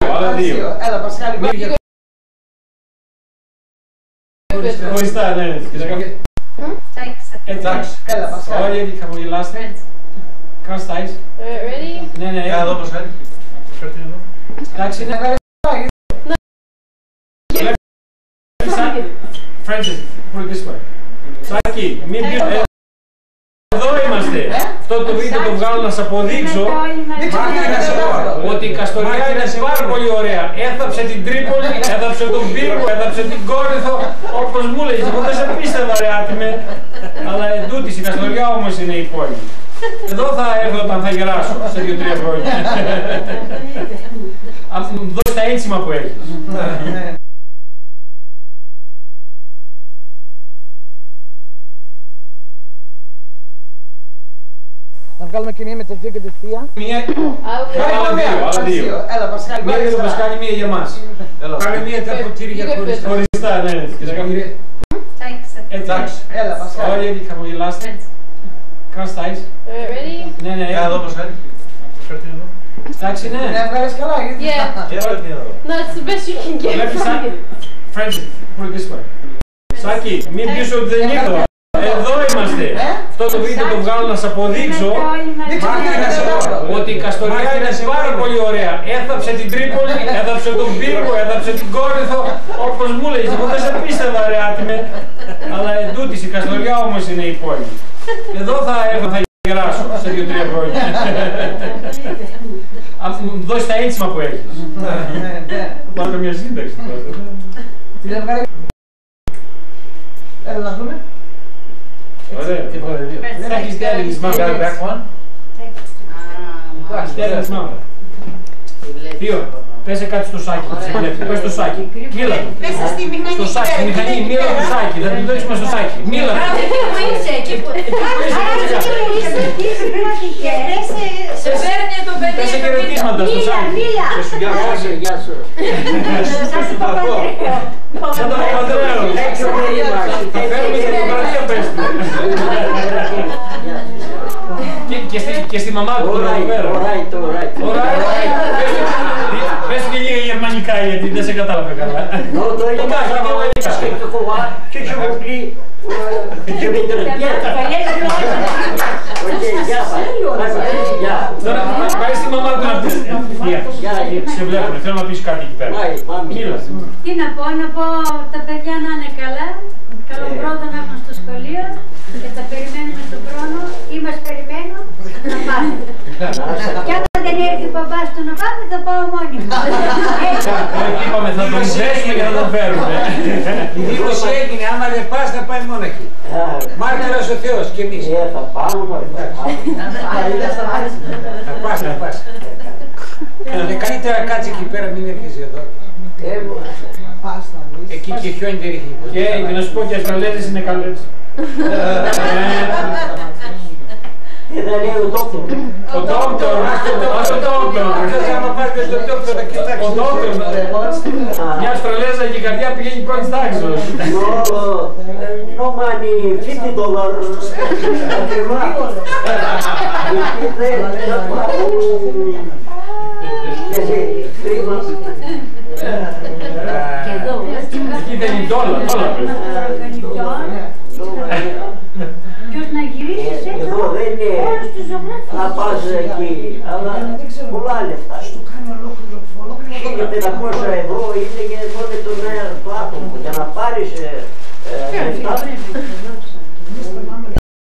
Άλλα δύο. Έλα, Πασχάλη. Χωριστά, ναι. Εντάξει. Έλα, Πασχάλη. Όλοι γιατί χαμογελάστε. Καστάεις. Ready? Ναι, ναι. Έλα εδώ, Πασχάλη. Εντάξει, ναι. Francis, put it this way. Σάκη, μην πεις... Εδώ είμαστε. Αυτό το βίντεο το βγάλω να σας αποδείξω ότι η Καστοριά είναι πάρα πολύ ωραία. Έθαψε την Τρίπολη, έθαψε τον Πύργο, έθαψε την Κόρινθο, όπως μου λέγεις. Εγώ δεν σε πίστευα ρε άτιμε. Αλλά εντούτοις η Καστοριά όμως είναι η πόλη. Εδώ θα έρθω όταν θα γεράσω, σε 2-3 χρόνια. Αν μου δώσεις τα ένσημα που έχεις. Να βγάλουμε και μία με τις δύο και τη θεία. Μία... Άλλα δύο. Έλα, Πασχάλη. Μία για το Πασχάλη, μία για εμάς. Κάνε μία τα ποτήρια χωριστά. Χωριστά, ναι. Και θα κάνουμε... Εντάξει. Έλα, Πασχάλη. Όλοι γιατί χαμογελάστε. Καστάεις. Ready? Ναι, ναι. Έλα εδώ, Πασχάλη. Εντάξει, ναι. Ναι, βγάλεις καλά. Yeah. No, it's the best you can get Βλέπεις, from it. Francis, put it this way. Σάκη, μην πεις ότι δεν ήρθα. Εδώ είμαστε. Αυτό το βίντεο το βγάλω να σας αποδείξω ότι η Καστοριά είναι πάρα πολύ ωραία. Έθαψε την Τρίπολη, έθαψε τον Πύργο, έθαψε την Κόρινθο, όπως μου λέγεις. Εγώ δεν σε πίστευα ρε άτιμε. Αλλά εντούτοις η Καστοριά όμως είναι η πόλη. Εδώ θα έρθω, θα γεράσω σε 2-3 χρόνια. Αν μου δώσεις τα ένσημα που έχεις. Πάρε μια σύνταξη. Τι δεν βγάλει. Έλα να δούμε. Ωραία. Δεν έχεις τέλει μάμα. Στέλνεις μάμα. Θείο, πέσε κάτι στο σάκι. Πες στο σάκι. Μίλα. Πέσε στη μηχανή. Στο σάκι, στη μηχανή. Μίλα το σάκι. Θα την δώσουμε στο σάκι. Μίλα. Σε παίρνει το παιδί. Πέσε χαιρετίσματα στο σάκι. Γεια σου. Σας υποπαντρέω. Σαν τον Παπανδρέο. Θα φέρουμε την δημοκρατία πες του. Και στη μαμά του τώρα εδώ πέρα. Πες του και λίγα γερμανικά γιατί δεν σε κατάλαβε καλά. Τώρα πάει στη μαμά του να πεις. Σε βλέπουνε, θέλω να πεις κάτι εκεί πέρα. Μίλα. Τι να πω τα παιδιά να είναι καλά, καλό πρώτο να έχουν στο σχολείο και τα περιμένουμε στον χρόνο ή μας περιμένουν να πάμε. Κι άμα δεν έρθει ο παπάς του να πάμε θα πάω μόνη μου. Είπαμε θα τον δέσουμε και θα τον φέρουμε. Η δήλωση έγινε, άμα δεν πας θα πάει μόνο εκεί. Μάρτυρας ο Θεός και εμείς. Θα πάω μόνο. Θα πας, θα πας. Και καλύτερα κάτσε εκεί πέρα, μην έρχεσαι εδώ. Εκεί και χιόνι δεν ρίχνει. Και να σου πω και οι Αυστραλέζες είναι καλές. Δεν λέει ο δόκτωρ. Ο δόκτωρ, ο δόκτωρ. Άμα πάτε στον δόκτωρ θα κοιτάξει. Ο δόκτωρ. Μια Αυστραλέζα και η καρδιά πηγαίνει πρώτη τάξη. No money, $50. Εκεί δεν είναι δόλα, Ποιος να γυρίσεις έτσι Εδώ δεν είναι να πας εκεί, αλλά πολλά λεφτά. 1.500 ευρώ είναι και μόνο το άτομο. Για να πάρεις λεφτά